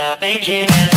gonna make it better.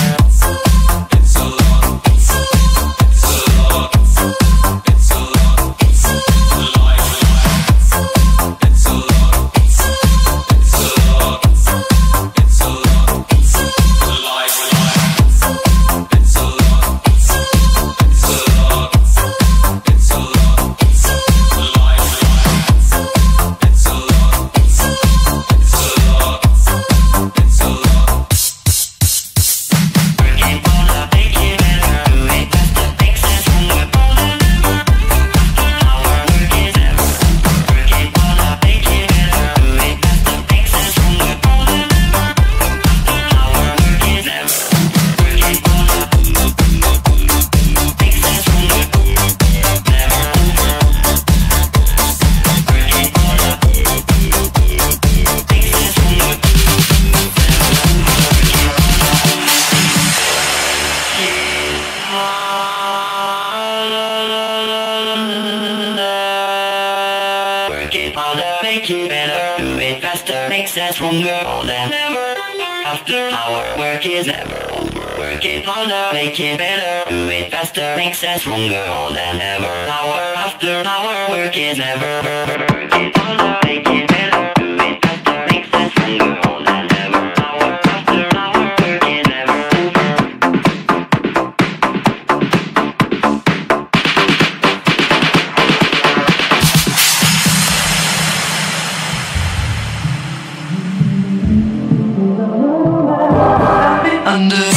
Make it better, do it faster, makes us stronger all than ever. After our work is never over. Work it harder, make it better, do it faster, makes us stronger all than ever. Hour after hour, work is never. Work it harder, make it better, do it faster, makes us stronger all than ever. Hour after hour, work is never over. Under